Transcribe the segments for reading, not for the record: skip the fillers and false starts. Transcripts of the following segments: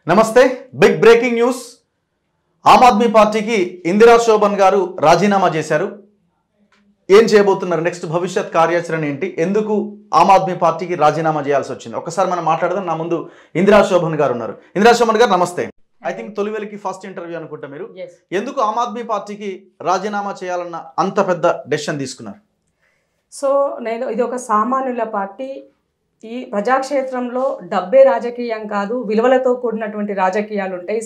నమస్తే big breaking news Aam Aadmi పార్టీకి ఇందిరా శోభన్ గారు రాజీనామా చేశారు ఏం చేయబోతున్నారు నెక్స్ట్ భవిష్యత్ కార్యాచరణ ఏంటి ఎందుకు ఆమ్ ఆద్మీ పార్టీకి రాజీనామా చేయాల్సి వచ్చింది ఒకసారి మనం మాట్లాడదాం నా ముందు ఇందిరా శోభన్ గారు ఉన్నారు ఇందిరా శోభన్ గారు నమస్తే ఐ థింక్ తొలివేలికి ఫస్ట్ ఇంటర్వ్యూ అనుకుంటా మీరు ఎందుకు ఆమ్ ఆద్మీ పార్టీకి రాజీనామా చేయాలన్న అంత పెద్ద డెసిషన్ తీసుకున్నారు సో నేను ఇది ఒక సామాన్యుల పార్టీ ఈ ప్రజాక్షేత్రంలో డబ్బే రాజకీయం కాదు విలువలతో కూడినటువంటి రాజకీయాలు ఉంటాయి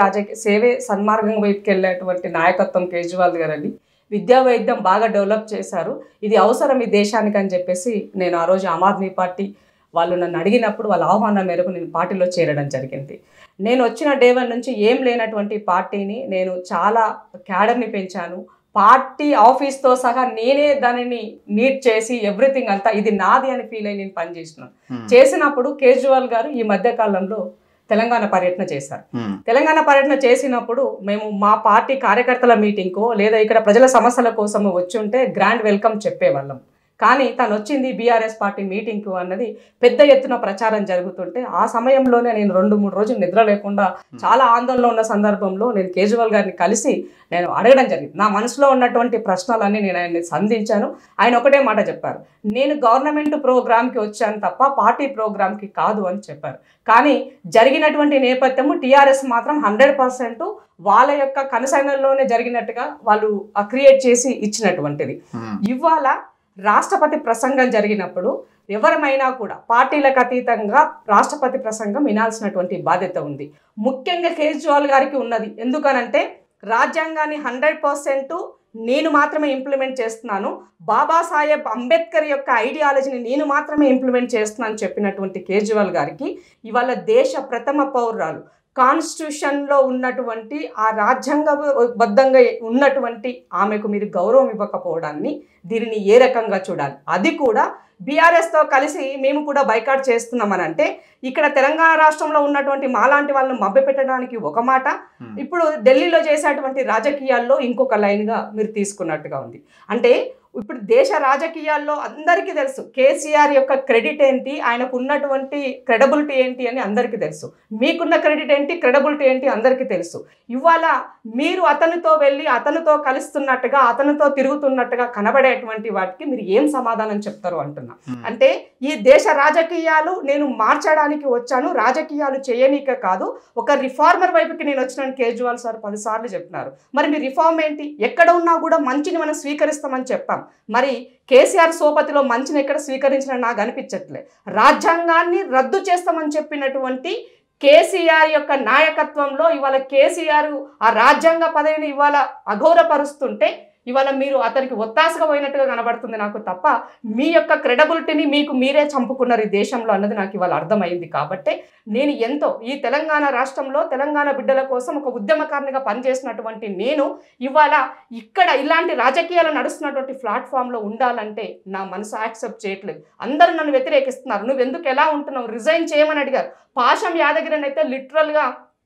సేవే సన్మార్గం వైపుకి వెళ్ళేటువంటి నాయకత్వం కేజ్రీవాల్ గారని విద్యా వైద్యం బాగా డెవలప్ చేశారు ఇది అవసరం ఈ దేశానికి అని చెప్పేసి నేను ఆ రోజు ఆమ్ ఆద్మీ పార్టీ వాళ్ళు నన్ను అడిగినప్పుడు వాళ్ళ ఆహ్వానం మేరకు నేను పార్టీలో చేరడం జరిగింది నేను వచ్చిన డే 1 నుంచి ఏం లేనటువంటి పార్టీని నేను చాలా క్యాడర్ని పెంచాను పార్టీ ఆఫీస్తో సహా నేనే దానిని నీట్ చేసి ఎవ్రీథింగ్ అంతా ఇది నాది అని ఫీల్ అయ్యి నేను పనిచేసినాను చేసినప్పుడు కేజ్రీవాల్ గారు ఈ మధ్య కాలంలో తెలంగాణ పర్యటన చేశారు తెలంగాణ పర్యటన చేసినప్పుడు మేము మా పార్టీ కార్యకర్తల మీటింగ్కో లేదా ఇక్కడ ప్రజల సమస్యల కోసం వచ్చి ఉంటే గ్రాండ్ వెల్కమ్ చెప్పేవాళ్ళం కానీ తను వచ్చింది బీఆర్ఎస్ పార్టీ మీటింగ్కు అన్నది పెద్ద ఎత్తున ప్రచారం జరుగుతుంటే ఆ సమయంలోనే నేను 2-3 రోజులు నిద్ర లేకుండా చాలా ఆందోళన ఉన్న సందర్భంలో నేను కేజ్రీవాల్ గారిని కలిసి నేను అడగడం జరిగింది నా మనసులో ఉన్నటువంటి ప్రశ్నలన్నీ నేను ఆయన్ని సంధించాను ఆయన ఒకటే మాట చెప్పారు నేను గవర్నమెంట్ ప్రోగ్రామ్కి వచ్చాను తప్ప పార్టీ ప్రోగ్రామ్కి కాదు అని చెప్పారు కానీ జరిగినటువంటి నేపథ్యము టీఆర్ఎస్ మాత్రం 100% వాళ్ళ యొక్క కనుసైనల్లోనే జరిగినట్టుగా వాళ్ళు క్రియేట్ చేసి ఇచ్చినటువంటిది ఇవాళ రాష్ట్రపతి ప్రసంగం జరిగినప్పుడు ఎవరమైనా కూడా పార్టీలకు అతీతంగా రాష్ట్రపతి ప్రసంగం వినాల్సినటువంటి బాధ్యత ఉంది ముఖ్యంగా కేజ్రీవాల్ గారికి ఉన్నది ఎందుకనంటే రాజ్యాంగాన్ని 100% నేను మాత్రమే ఇంప్లిమెంట్ చేస్తున్నాను బాబాసాహెబ్ అంబేద్కర్ యొక్క ఐడియాలజీని నేను మాత్రమే ఇంప్లిమెంట్ చేస్తున్నాను చెప్పినటువంటి కేజ్రీవాల్ గారికి ఇవాళ దేశ ప్రథమ పౌరురాలు కాన్స్టిట్యూషన్లో ఉన్నటువంటి ఆ రాజ్యాంగబద్ధంగా ఉన్నటువంటి ఆమెకు మీరు గౌరవం ఇవ్వకపోవడాన్ని దీనిని ఏ రకంగా చూడాలి అది కూడా బీఆర్ఎస్తో కలిసి మేము కూడా బైకాట్ చేస్తున్నామని అంటే ఇక్కడ తెలంగాణ రాష్ట్రంలో ఉన్నటువంటి మాలాంటి వాళ్ళని మభ్యపెట్టడానికి ఒక మాట ఇప్పుడు ఢిల్లీలో చేసేటువంటి రాజకీయాల్లో ఇంకొక లైన్గా మీరు తీసుకున్నట్టుగా ఉంది అంటే ఇప్పుడు దేశ రాజకీయాల్లో అందరికీ తెలుసు కేసీఆర్ యొక్క క్రెడిట్ ఏంటి ఆయనకు ఉన్నటువంటి క్రెడబిలిటీ ఏంటి అని అందరికీ తెలుసు మీకున్న క్రెడిట్ ఏంటి క్రెడబిలిటీ ఏంటి అందరికీ తెలుసు ఇవాళ మీరు అతనితో వెళ్ళి అతనితో కలుస్తున్నట్టుగా అతనితో తిరుగుతున్నట్టుగా కనబడేటువంటి వాటికి మీరు ఏం సమాధానం చెప్తారు అంటున్నా అంటే ఈ దేశ రాజకీయాలు నేను మార్చడానికి వచ్చాను రాజకీయాలు చేయనీక కాదు ఒక రిఫార్మర్ వైపుకి నేను వచ్చినాను కేజ్రీవాల్ సార్ 10 సార్లు చెప్పినారు మరి మీ రిఫార్మ్ ఏంటి ఎక్కడ ఉన్నా కూడా మంచిని మనం స్వీకరిస్తామని చెప్పాం మరి కేసీఆర్ సోపతిలో మంచిని ఎక్కడ స్వీకరించిన నాకు అనిపించట్లే రాజ్యాంగాన్ని రద్దు చేస్తామని చెప్పినటువంటి కేసీఆర్ యొక్క నాయకత్వంలో ఇవాళ కేసీఆర్ ఆ రాజ్యాంగ పదవిని ఇవాళ అగౌరవపరుస్తుంటే ఇవాళ మీరు అతనికి ఒత్తాసగా పోయినట్టుగా కనబడుతుంది నాకు తప్ప మీ యొక్క క్రెడబిలిటీని మీకు మీరే చంపుకున్నారు ఈ దేశంలో అన్నది నాకు ఇవాళ అర్థమైంది కాబట్టి నేను ఎంతో ఈ తెలంగాణ రాష్ట్రంలో తెలంగాణ బిడ్డల కోసం ఒక ఉద్యమకారునిగా పనిచేసినటువంటి నేను ఇవాళ ఇక్కడ ఇలాంటి రాజకీయాలు నడుస్తున్నటువంటి ప్లాట్ఫామ్లో ఉండాలంటే నా మనసు యాక్సెప్ట్ చేయట్లేదు అందరూ నన్ను వ్యతిరేకిస్తున్నారు నువ్వు ఎందుకు ఎలా ఉంటున్నావు రిజైన్ చేయమని అడిగారు పాషం యాదగిరిని అయితే లిటరల్గా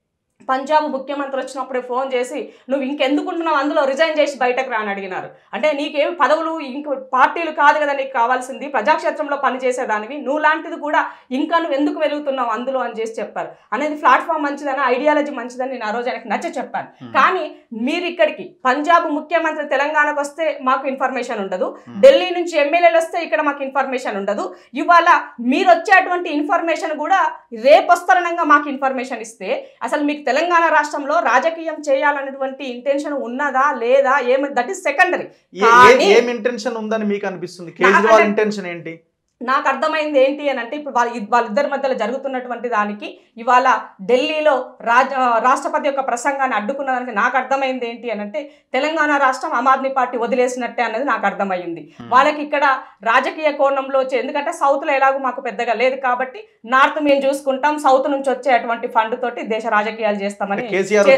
పంజాబ్ ముఖ్యమంత్రి వచ్చినప్పుడే ఫోన్ చేసి నువ్వు ఇంకెందుకుంటున్నావు అందులో రిజైన్ చేసి బయటకు రాని అడిగినారు అంటే నీకేమి పదవులు ఇంక పార్టీలు కాదు కదా నీకు కావాల్సింది ప్రజాక్షేత్రంలో పనిచేసేదానివి నువ్వు లాంటిది కూడా ఇంకా నువ్వు ఎందుకు వెలుగుతున్నావు అందులో అని చేసి చెప్పారు అనేది ప్లాట్ఫామ్ మంచిదని ఐడియాలజీ మంచిదని నేను ఆ రోజు ఆయనకు నచ్చ చెప్పాను కానీ మీరు ఇక్కడికి పంజాబ్ ముఖ్యమంత్రి తెలంగాణకు వస్తే మాకు ఇన్ఫర్మేషన్ ఉండదు ఢిల్లీ నుంచి ఎమ్మెల్యేలు వస్తే ఇక్కడ మాకు ఇన్ఫర్మేషన్ ఉండదు ఇవాళ మీరు వచ్చేటువంటి ఇన్ఫర్మేషన్ కూడా రేపొస్తరణంగా మాకు ఇన్ఫర్మేషన్ ఇస్తే అసలు మీకు తెలంగాణ రాష్ట్రంలో రాజకీయం చేయాలనేటువంటి ఇంటెన్షన్ ఉన్నదా లేదా దట్ ఈస్ సెకండరీ ఏం ఇంటెన్షన్ ఉందని మీకు అనిపిస్తుంది కేజ్రీవాల్ ఇంటెన్షన్ ఏంటి నాకు అర్థమైంది ఏంటి అని అంటే ఇప్పుడు వాళ్ళిద్దరి మధ్యలో జరుగుతున్నటువంటి దానికి ఇవాళ ఢిల్లీలో రాష్ట్రపతి యొక్క ప్రసంగాన్ని అడ్డుకున్న దానికి నాకు అర్థమైంది ఏంటి అని అంటే తెలంగాణ రాష్ట్రం ఆమ్ ఆద్మీ పార్టీ వదిలేసినట్టే అనేది నాకు అర్థమైంది వాళ్ళకి ఇక్కడ రాజకీయ కోణంలో వచ్చే ఎందుకంటే సౌత్లో ఎలాగో మాకు పెద్దగా లేదు కాబట్టి నార్త్ మేము చూసుకుంటాం సౌత్ నుంచి వచ్చేటువంటి ఫండ్ తోటి దేశ రాజకీయాలు చేస్తామని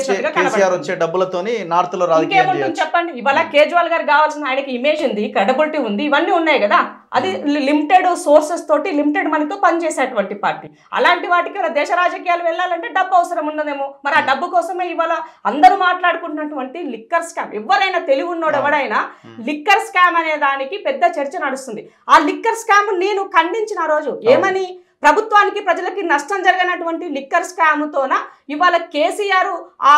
చెప్పండి ఇవాళ కేజ్రీవాల్ గారు కావాల్సిన ఆయనకి ఇమేజ్ ఉంది క్రెడబిలిటీ ఉంది ఇవన్నీ ఉన్నాయి కదా అది లిమిటెడ్ సోర్సెస్ తోటి లిమిటెడ్ మనీతో పనిచేసేటువంటి పార్టీ అలాంటి వాటికి దేశ రాజకీయాలు వెళ్ళాలంటే డబ్బు అవసరం ఉన్నదేమో మరి ఆ డబ్బు కోసమే ఇవాళ అందరూ మాట్లాడుకుంటున్నటువంటి లిక్కర్ స్కామ్ ఎవరైనా తెలివి ఉన్నోడు ఎవడైనా లిక్కర్ స్కామ్ అనే దానికి పెద్ద చర్చ నడుస్తుంది ఆ లిక్కర్ స్కామ్ నేను ఖండించిన రోజు ఏమని ప్రభుత్వానికి ప్రజలకి నష్టం జరిగినటువంటి లిక్కర్ స్కామ్తోన ఇవాళ కేసీఆర్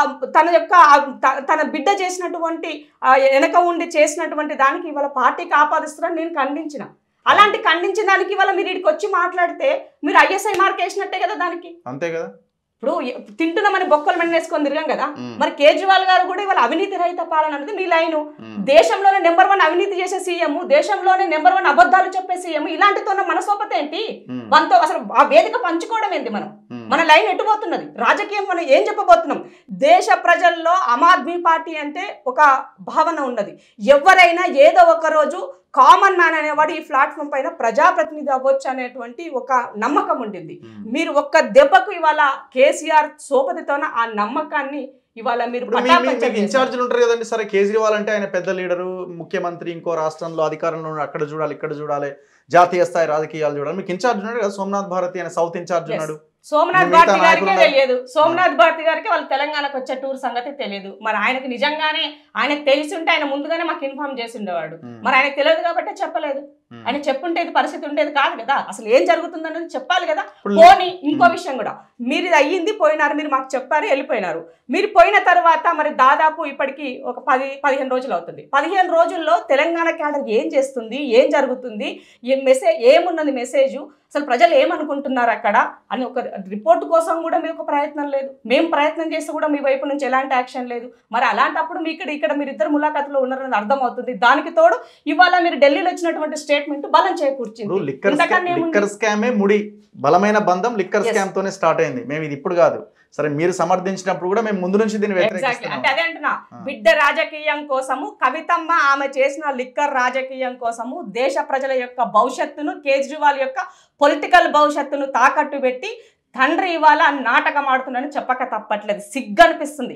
తన బిడ్డ చేసినటువంటి వెనక ఉండి చేసినటువంటి దానికి ఇవాళ పార్టీకి ఆపాదిస్తున్నారని నేను ఖండించిన. అలాంటి ఖండించిన దానికి ఇవాళ మీరు ఇక్కడికి వచ్చి మాట్లాడితే మీరు ISI మార్క్ వేసినట్టే కదా దానికి. అంతే కదా. ఇప్పుడు తింటున్నామని బొక్కలు మెండేసుకొని తిరిగాం కదా. మరి కేజ్రీవాల్ గారు కూడా ఇవాళ అవినీతి రహిత పాలన అనేది మీ లైను. దేశంలోనే నెంబర్ 1 అవినీతి చేసే సీఎం, దేశంలోనే నెంబర్ 1 అబద్ధాలు చెప్పే సీఎం, ఇలాంటితో మనసోపత ఏంటి? మనతో అసలు ఆ వేదిక పంచుకోవడం ఏంటి? మన లైన్ ఎటుపోతున్నది? రాజకీయం మనం ఏం చెప్పబోతున్నాం? దేశ ప్రజల్లో ఆమ్ ఆద్మీ పార్టీ అంటే ఒక భావన ఉన్నది. ఎవరైనా ఏదో ఒక రోజు కామన్ మ్యాన్ అనేవాడు ఈ ప్లాట్ఫామ్ పైన ప్రజాప్రతినిధి అవ్వచ్చు అనేటువంటి ఒక నమ్మకం ఉండింది. మీరు ఒక్క దెబ్బకు ఇవాళ కేసీఆర్ సోపతితోన ఆ నమ్మకాన్ని ఇవాళ మీరు ఇన్ఛార్జీలు ఉంటారు కదండి. సరే, కేజ్రీవాల్ అంటే ఆయన పెద్ద లీడరు, ముఖ్యమంత్రి, ఇంకో రాష్ట్రంలో అధికారంలో అక్కడ చూడాలి, ఇక్కడ చూడాలి, జాతీయ స్థాయి రాజకీయాలు చూడాలి. మీకు ఇన్ఛార్జ్ ఉన్నాడు కదా సోమనాథ్ భారతి అనే సౌత్ ఇన్ఛార్జ్ ఉన్నాడు. సోమనాథ్ భారతి గారికే తెలియదు. సోమనాథ్ భారతి గారికి వాళ్ళు తెలంగాణకు వచ్చే టూర్ సంగతి తెలియదు. మరి ఆయనకు నిజంగానే ఆయనకు తెలిసి ఉంటే ఆయన ముందుగానే మాకు ఇన్ఫార్మ్ చేసి ఉండేవాడు. మరి ఆయనకు తెలియదు కాబట్టి చెప్పలేదు. ఆయన చెప్పుంటే ఇది పరిస్థితి ఉండేది కాదు కదా. అసలు ఏం జరుగుతుందనేది చెప్పాలి కదా. పోనీ ఇంకో విషయం కూడా, మీరు ఇది అయ్యింది, పోయినారు, మీరు మాకు చెప్పారు, వెళ్ళిపోయినారు. మీరు పోయిన తర్వాత మరి దాదాపు ఇప్పటికి ఒక 10-15 రోజులు అవుతుంది. 15 రోజుల్లో తెలంగాణ క్యాడర్ ఏం చేస్తుంది, ఏం జరుగుతుంది, ఏమున్నది మెసేజ్, అసలు ప్రజలు ఏమనుకుంటున్నారు అక్కడ అని ఒక రిపోర్ట్ కోసం కూడా మీకు ప్రయత్నం లేదు. మేము ప్రయత్నం చేస్తే కూడా మీ వైపు నుంచి ఎలాంటి యాక్షన్ లేదు. మరి అలాంటప్పుడు మీ ఇక్కడ మీరిద్దరు ములాఖాతులో ఉన్నారని అర్థమవుతుంది. దానికి తోడు ఇవాళ మీరు ఢిల్లీలో వచ్చినటువంటి స్టేట్మెంట్ బలం చేకూర్చింది. లిక్కర్ స్కామే ముడి బలమైన బంధం లిక్కర్ స్కామ్ తోనే స్టార్ట్ అయింది. మేము ఇది ఇప్పుడు కాదు, సరే మీరు సమర్థించినప్పుడు కూడా మేము ముందు నుంచి దీన్ని వ్యతిరేకిస్తున్నాం. అంటే అదే అంటున్నా, బిడ్డ రాజకీయం కోసము, కవితమ్మ ఆమె చేసిన లిక్కర్ రాజకీయం కోసము దేశ ప్రజల యొక్క భవిష్యత్తును, కేజ్రీవాల్ యొక్క పొలిటికల్ భవిష్యత్తును తాకట్టు పెట్టి తండ్రి ఇవాళ నాటకం ఆడుతుందని చెప్పక తప్పట్లేదు. సిగ్గనిపిస్తుంది.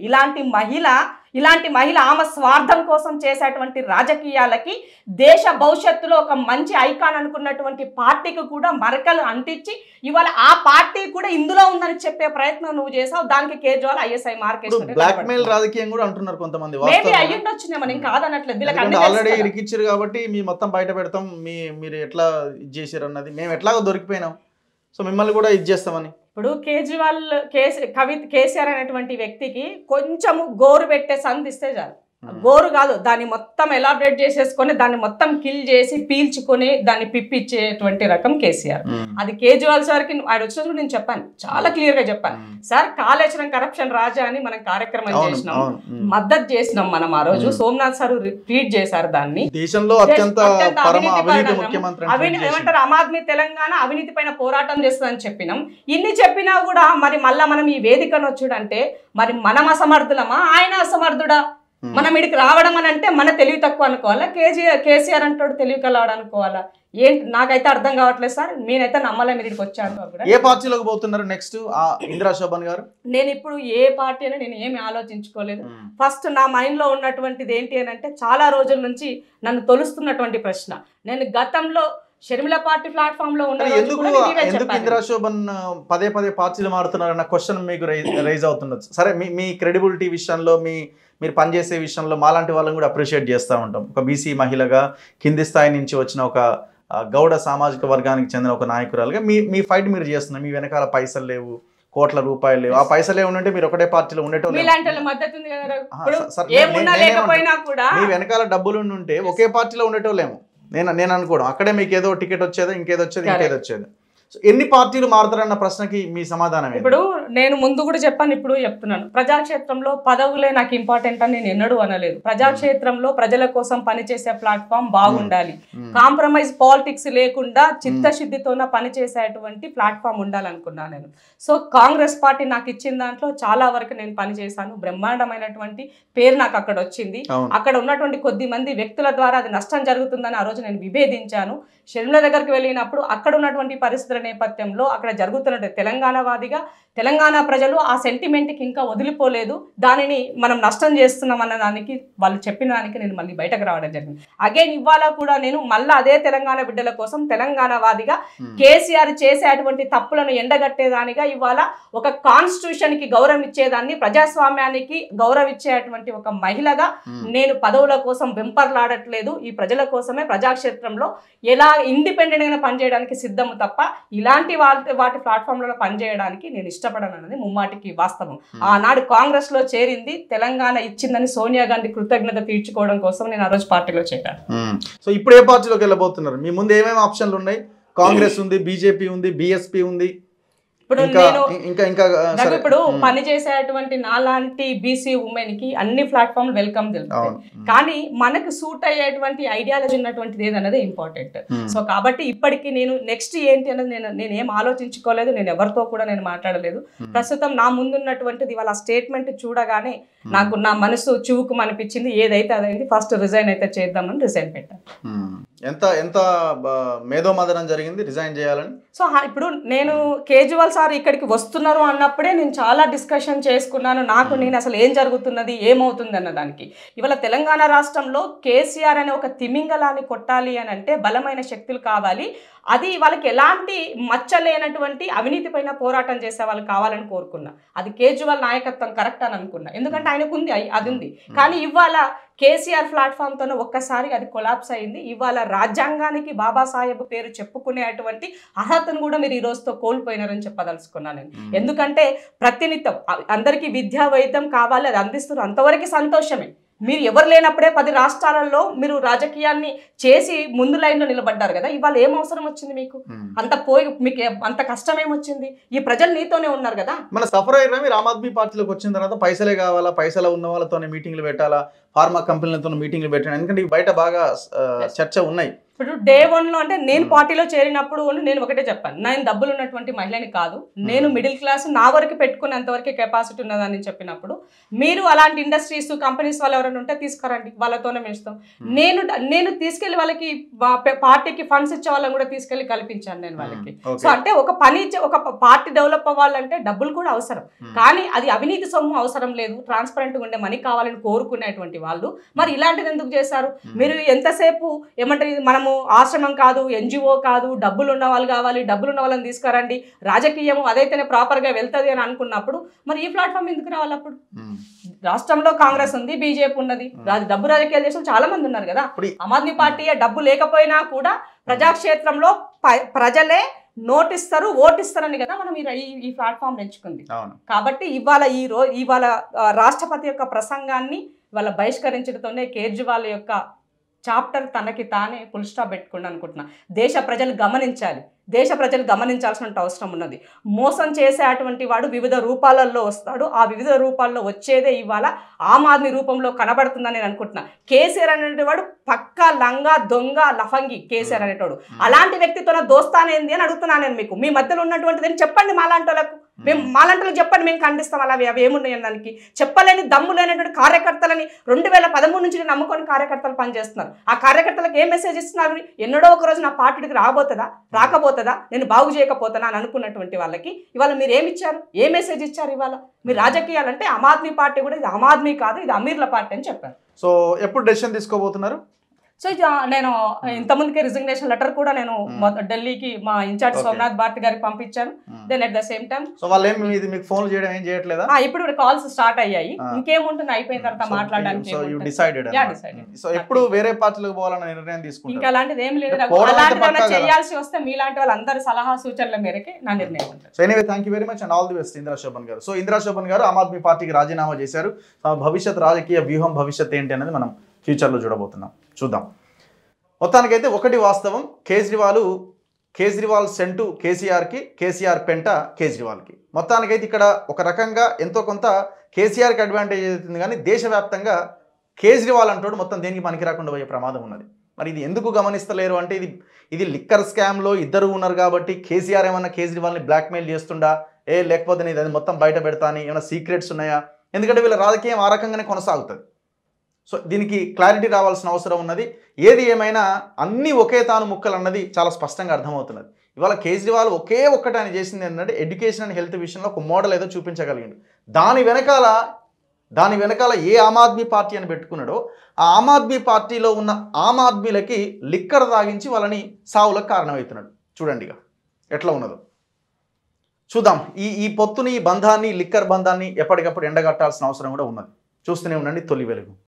ఇలాంటి మహిళ ఆమె స్వార్థం కోసం చేసేటువంటి రాజకీయాలకి దేశ భవిష్యత్తులో ఒక మంచి ఐకాన్ అనుకున్నటువంటి పార్టీకి కూడా మరకలు అంటించి ఇవాళ ఆ పార్టీ కూడా ఇందులో ఉందని చెప్పే ప్రయత్నం నువ్వు చేసావు. దానికి Kejriwal ISI mark blackmail రాజకీయం కూడా అంటున్నారు కొంతమంది. అయ్యుండొచ్చు, మనం ఇంకా కాదనట్లేదు. ఆల్రెడీ ఇరికిచ్చారు కాబట్టి మీ మొత్తం బయట పెడతాం, మీరు ఎట్లా ఇది చేశారు అన్నది, మేము ఎట్లాగో దొరికిపోయినాం, సో మిమ్మల్ని కూడా ఇది చేస్తామని. ఇప్పుడు కేసీఆర్ అనేటువంటి వ్యక్తికి కొంచెము గోరు పెట్టే సంధిస్తే చాలు. గోరు కాదు, దాన్ని మొత్తం ఎలాబరేట్ చేసేసుకొని దాన్ని మొత్తం కిల్ చేసి పీల్చుకొని దాన్ని పిప్పిచ్చేటువంటి రకం కేసీఆర్. అది కేజ్రీవాల్ సార్కి ఆయన వచ్చినప్పుడు నేను చెప్పాను, చాలా క్లియర్ గా చెప్పాను. సార్, కాళేశ్వరం కరప్షన్ రాజా అని మనం కార్యక్రమం చేసినాం, మద్దతు చేసినాం మనం. ఆ రోజు సోమనాథ్ సార్ ట్వీట్ చేశారు దాన్ని. దేశంలో అత్యంత ఏమంటారు, ఆమ్ ఆద్మీ తెలంగాణ అవినీతి పైన పోరాటం చేస్తుందని చెప్పినాం. ఇన్ని చెప్పినా కూడా మరి మళ్ళా మనం ఈ వేదికను వచ్చుడంటే మరి మనం అసమర్థులమా, ఆయన అసమర్థుడా? మనం ఇక్కడికి రావడం అని అంటే మన తెలివి తక్కువ అనుకోవాలా, కేసీఆర్ అంటాడు తెలివి కలవాడు అనుకోవాలా? ఏంటి నాకైతే అర్థం కావట్లేదు సార్. నేనైతే నమ్మలే మీరు ఇక్కడికి వచ్చాను. ఏ పార్టీలోకి పోతున్నారు నెక్స్ట్ ఇందిరా శోభన్ గారు? నేను ఇప్పుడు ఏ పార్టీ అని నేను ఏమి ఆలోచించుకోలేదు. ఫస్ట్ నా మైండ్ లో ఉన్నటువంటిది ఏంటి అని అంటే, చాలా రోజుల నుంచి నన్ను తొలుస్తున్నటువంటి ప్రశ్న, నేను గతంలో షర్మిల పార్టీ ప్లాట్ఫామ్ లో ఉన్న ఎందుకు ఇందిరా శోభన్ పదే పార్టీలు మారుతున్నారు అన్న క్వశ్చన్ మీకు రైజ్ అవుతుండొచ్చు. సరే, మీ క్రెడిబిలిటీ విషయంలో, మీరు పనిచేసే విషయంలో మాలాంటి వాళ్ళని కూడా అప్రిషియేట్ చేస్తూ ఉంటాం. ఒక బీసీ మహిళగా, కింది స్థాయి నుంచి వచ్చిన ఒక గౌడ సామాజిక వర్గానికి చెందిన ఒక నాయకురాలుగా మీ ఫైట్ మీరు చేస్తున్నారు. మీ వెనకాల పైసలు లేవు, కోట్ల రూపాయలు లేవు. ఆ పైసలే ఉంటే మీరు ఒకటే పార్టీలో ఉండేటోళ్ళు. మీ వెనకాల డబ్బులు ఉంటే ఒకే పార్టీలో ఉండేటోళ్ళేమో నేను అనుకోవడం. అక్కడే మీకు ఏదో టికెట్ వచ్చేదో, ఇంకేదొచ్చేది. ఎన్ని పార్టీలు మారుతారన్న ప్రశ్నకి మీ సమాధానం? ఇప్పుడు నేను ముందు కూడా చెప్పాను, ఇప్పుడు చెప్తున్నాను. ప్రజాక్షేత్రంలో పదవులే నాకు ఇంపార్టెంట్ అని నేను ఎన్నడూ అనలేదు. ప్రజాక్షేత్రంలో ప్రజల కోసం పనిచేసే ప్లాట్ఫామ్ బాగుండాలి, కాంప్రమైజ్ పాలిటిక్స్ లేకుండా చిత్తశుద్ధితోన పనిచేసేటువంటి ప్లాట్ఫామ్ ఉండాలనుకున్నాను నేను. సో కాంగ్రెస్ పార్టీ నాకు ఇచ్చిన దాంట్లో చాలా వరకు నేను పనిచేశాను. బ్రహ్మాండమైనటువంటి పేరు నాకు అక్కడ వచ్చింది. అక్కడ ఉన్నటువంటి కొద్ది మంది వ్యక్తుల ద్వారా అది నష్టం జరుగుతుందని ఆ రోజు నేను విభేదించాను. షర్మిల దగ్గరికి వెళ్ళినప్పుడు అక్కడ ఉన్నటువంటి పరిస్థితుల నేపథ్యంలో అక్కడ జరుగుతున్న తెలంగాణవాదిగా తెలంగాణ ప్రజలు ఆ సెంటిమెంట్కి ఇంకా వదిలిపోలేదు. దానిని మనం నష్టం చేస్తున్నాం అన్న దానికి వాళ్ళు చెప్పిన దానికి నేను మళ్ళీ బయటకు రావడం జరిగింది. అగైన్ ఇవాళ కూడా నేను మళ్ళీ అదే తెలంగాణ బిడ్డల కోసం తెలంగాణవాదిగా కేసీఆర్ చేసేటువంటి తప్పులను ఎండగట్టేదానిగా ఇవాళ ఒక కాన్స్టిట్యూషన్కి గౌరవం ఇచ్చేదాన్ని, ప్రజాస్వామ్యానికి గౌరవించేటువంటి ఒక మహిళగా నేను పదవుల కోసం వెంపర్లాడట్లేదు. ఈ ప్రజల కోసమే ప్రజాక్షేత్రంలో ఎలా ఇండిపెండెంట్గా పనిచేయడానికి సిద్ధము తప్ప ఇలాంటి వాటి ప్లాట్ఫామ్లలో పనిచేయడానికి నేను ఇష్టపడను అనేది ముమ్మాటికి వాస్తవం. ఆనాడు కాంగ్రెస్ లో చేరింది తెలంగాణ ఇచ్చిందని సోనియా గాంధీ కృతజ్ఞత తీర్చుకోవడం కోసం నేను ఆ రోజు పార్టీలో చేరాను. సో ఇప్పుడు ఏ పార్టీలోకి వెళ్ళబోతున్నారు? మీ ముందు ఏమేమి ఆప్షన్లు ఉన్నాయి? కాంగ్రెస్ ఉంది, బీజేపీ ఉంది, బీఎస్పీ ఉంది. ఇప్పుడు నేను ఇంకా ఇప్పుడు పని చేసేటువంటి నాలాంటి బీసీ ఉమెన్ కి అన్ని ప్లాట్ఫామ్ వెల్కమ్ తెలుస్తుంది. కానీ మనకు సూట్ అయ్యేటువంటి ఐడియాలజీ ఉన్నటువంటిది ఏదన్నది ఇంపార్టెంట్. సో కాబట్టి ఇప్పటికీ నేను నెక్స్ట్ ఏంటి అనేది నేను ఏం ఆలోచించుకోలేదు. నేను ఎవరితో కూడా నేను మాట్లాడలేదు. ప్రస్తుతం నా ముందున్నటువంటిది వాళ్ళ స్టేట్మెంట్ చూడగానే నాకు నా మనసు చూకు అనిపించింది. ఏదైతే అదైంది, ఫస్ట్ రిజైన్ అయితే చేద్దామని రిజైన్ పెట్టాను. ఎంత మేధోమదనం జరిగింది రిజైన్ చేయాలని? సో ఇప్పుడు నేను కేజ్రీవాల్ సార్ ఇక్కడికి వస్తున్నారు అన్నప్పుడే నేను చాలా డిస్కషన్ చేసుకున్నాను. నేను అసలు ఏం జరుగుతున్నది, ఏమవుతుంది అన్న దానికి. ఇవాళ తెలంగాణ రాష్ట్రంలో కేసీఆర్ అనే ఒక తిమింగలాన్ని కొట్టాలి అని అంటే బలమైన శక్తులు కావాలి. అది వాళ్ళకి ఎలాంటి మచ్చలేనటువంటి అవినీతి పైన పోరాటం చేసే వాళ్ళు కావాలని కోరుకున్నా. అది కేజ్రీవాల్ నాయకత్వం కరెక్ట్ అని అనుకున్నా. ఎందుకంటే ఆయనకు ఉంది, అది ఉంది. కానీ ఇవాళ కేసీఆర్ ప్లాట్ఫామ్తోనే ఒక్కసారి అది కొలాప్స్ అయింది. ఇవాళ రాజ్యాంగానికి బాబాసాహెబ్ పేరు చెప్పుకునేటువంటి అర్హతను కూడా మీరు ఈ రోజుతో కోల్పోయినారని చెప్పదలుచుకున్నాను నేను. ఎందుకంటే ప్రతినిత్యం అందరికీ విద్యా వైద్యం కావాలి, అది అందిస్తున్నారు, అంతవరకు సంతోషమే. మీరు ఎవరు లేనప్పుడే 10 రాష్ట్రాలలో మీరు రాజకీయాన్ని చేసి ముందు లైన్లో నిలబడ్డారు కదా. ఇవాళ ఏం అవసరం వచ్చింది మీకు? మీకు అంత కష్టం ఏమొచ్చింది? ఈ ప్రజలు నీతోనే ఉన్నారు కదా. మన సఫర్ అయ్యారా మీరు? ఆమ్ ఆద్మీ పార్టీలోకి వచ్చిన తర్వాత పైసలే కావాలా, పైసలు ఉన్న వాళ్ళతోనే మీటింగ్లు పెట్టాలా, ఫార్మా కంపెనీలతో మీటింగ్లు పెట్టాలి, ఎందుకంటే బయట బాగా చర్చ ఉన్నాయి. ఇప్పుడు డే 1లో అంటే నేను పార్టీలో చేరినప్పుడు నేను ఒకటే చెప్పాను, నేను డబ్బులు ఉన్నటువంటి మహిళని కాదు, నేను మిడిల్ క్లాస్, నా వరకు పెట్టుకునేంత వరకు కెపాసిటీ ఉన్నదని చెప్పినప్పుడు మీరు అలాంటి ఇండస్ట్రీస్ కంపెనీస్ వాళ్ళు ఎవరైనా ఉంటే తీసుకురండి, వాళ్ళతోనే మేస్తాం. నేను తీసుకెళ్లి వాళ్ళకి పార్టీకి ఫండ్స్ ఇచ్చే వాళ్ళని కూడా తీసుకెళ్లి కల్పించాను నేను వాళ్ళకి. సో అంటే ఒక పార్టీ డెవలప్ అవ్వాలంటే డబ్బులు కూడా అవసరం, కానీ అది అవినీతి సొమ్ము అవసరం లేదు, ట్రాన్స్పరెంట్గా ఉండే మనీ కావాలని కోరుకునేటువంటి వాళ్ళు మరి ఇలాంటిది ఎందుకు చేశారు? మీరు ఎంతసేపు ఏమంటారు, మనము ఆశ్రమం కాదు, ఎన్జిఓ కాదు, డబ్బులు ఉన్న వాళ్ళు కావాలి, డబ్బులు ఉన్న వాళ్ళని తీసుకురండి, రాజకీయం అదైతేనే ప్రాపర్గా వెళ్తుంది అని అనుకున్నప్పుడు మరి ఈ ప్లాట్ఫామ్ ఎందుకు రావాలి? అప్పుడు రాష్ట్రంలో కాంగ్రెస్ ఉంది, బీజేపీ ఉన్నది, డబ్బు రాజకీయాలు చేసిన చాలా మంది ఉన్నారు కదా. ఆమ్ ఆద్మీ పార్టీ డబ్బు లేకపోయినా కూడా ప్రజాక్షేత్రంలో ప్రజలే నోటిస్తారు, ఓటిస్తారని కదా మనం ఈ ప్లాట్ఫామ్ ఎంచుకుంది. కాబట్టి ఇవాళ రాష్ట్రపతి యొక్క ప్రసంగాన్ని వాళ్ళ బహిష్కరించడంతోనే కేజ్రీవాల్ యొక్క చాప్టర్ తనకి తానే ఫుల్ స్టాప్ పెట్టుకోండి అనుకుంటున్నా. దేశ ప్రజలు గమనించాల్సిన అవసరం ఉన్నది. మోసం చేసేటువంటి వాడు వివిధ రూపాలలో వస్తాడు, ఆ వివిధ రూపాల్లో వచ్చేదే ఇవాళ ఆమ్ ఆద్మీ రూపంలో కనబడుతుందని నేను అనుకుంటున్నా. కేసీఆర్ అనేటివాడు పక్కా లంగా దొంగ లఫంగి కేసీఆర్ అనేటోడు. అలాంటి వ్యక్తితో దోస్తానేంది అని అడుగుతున్నాను నేను మీకు. మీ మధ్యలో ఉన్నటువంటిది చెప్పండి, మాలాంటి వాళ్ళకు చెప్పండి, మేము ఖండిస్తాం. అవి ఏమున్నాయని దానికి చెప్పలేని దమ్ము లేనటువంటి కార్యకర్తలని 2013 నుంచి నమ్ముకొని కార్యకర్తలు పనిచేస్తున్నారు. ఆ కార్యకర్తలకు ఏం మెసేజ్ ఇస్తున్నారు? ఎన్నడో ఒక రోజు నా పార్టీకి రాకపోతుందా, నేను బాగు చేయకపోతానా అని అనుకున్నటువంటి వాళ్ళకి ఇవాళ మీరు ఏమిచ్చారు? ఏ మెసేజ్ ఇచ్చారు? ఇవాళ మీరు రాజకీయాలంటే ఆమ్ ఆద్మీ పార్టీ కూడా ఇది ఆమ్ ఆద్మీ కాదు, ఇది అమీర్ల పార్టీ అని చెప్పారు. సో ఎప్పుడు డెసిషన్ తీసుకోబోతున్నారు? సో నేను ఇంతకుముందుకే రిజిగ్నేషన్ లెటర్ కూడా నేను ఢిల్లీకి మా ఇన్ఛార్జ్ సోమనాథ్ భారతి గారికి పంపించాను. Then at the same time ఇప్పుడు కాల్స్ స్టార్ట్ అయ్యాయి. ఇంకేముంటుంది, అయిపోయిన తర్వాత మాట్లాడడానికి. ఇంకా అలాంటిది ఏం లేదు. అలాంటిది చేయాల్సి వస్తే మీలాంటి వాళ్ళందరి సలహా సూచనల మేరకే నా నిర్ణయం ఉంటుంది. Thank you very much and all the best Indira Shobhan గారు. సో ఇందిరా శోభన్ గారు ఆమ్ ఆద్మీ పార్టీకి రాజీనామా చేశారు. భవిష్యత్ రాజకీయ వ్యూహం భవిష్యత్ ఏంటి అనేది మనం ఫ్యూచర్లో చూద్దాం. మొత్తానికైతే ఒకటి వాస్తవం, కేజ్రీవాల్ సెంటు కేసీఆర్కి, కేసీఆర్ పెంట కేజ్రీవాల్కి. మొత్తానికైతే ఇక్కడ ఒక రకంగా ఎంతో కొంత కేసీఆర్కి అడ్వాంటేజ్ అవుతుంది, కానీ దేశవ్యాప్తంగా కేజ్రీవాల్ అంటోడు మొత్తం దేనికి పనికి రాకుండా పోయే ప్రమాదం ఉన్నది. మరి ఇది ఎందుకు గమనిస్తలేరు అంటే ఇది లిక్కర్ స్కామ్లో ఇద్దరు ఉన్నారు కాబట్టి కేసీఆర్ ఏమన్నా కేజ్రీవాల్ని బ్లాక్మెయిల్ చేస్తుండా, లేకపోతే నేను అది మొత్తం బయట పెడతా అని ఏమైనా సీక్రెట్స్ ఉన్నాయా? ఎందుకంటే వీళ్ళ రాజకీయం ఆ రకంగానే కొనసాగుతుంది. సో దీనికి క్లారిటీ రావాల్సిన అవసరం ఉన్నది. ఏది ఏమైనా అన్నీ ఒకే తాను ముక్కలు అన్నది చాలా స్పష్టంగా అర్థమవుతున్నది. ఇవాళ కేజ్రీవాల్ ఒక్కటి ఆయన చేసింది ఏంటంటే ఎడ్యుకేషన్ అండ్ హెల్త్ విషయంలో ఒక మోడల్ ఏదో చూపించగలిగింది. దాని వెనకాల ఏ ఆమ్ ఆద్మీ పార్టీ అని పెట్టుకున్నాడో ఆ ఆమ్ ఆద్మీ పార్టీలో ఉన్న ఆమ్ ఆద్మీలకి లిక్కర్ తాగించి వాళ్ళని సావులకు కారణమవుతున్నాడు. చూడండి ఇక ఎట్లా ఉన్నదో చూద్దాం. ఈ పొత్తుని, ఈ బంధాన్ని, లిక్కర్ బంధాన్ని ఎప్పటికప్పుడు ఎండగట్టాల్సిన అవసరం కూడా ఉన్నది. చూస్తూనే ఉండండి తొలి వెలుగు.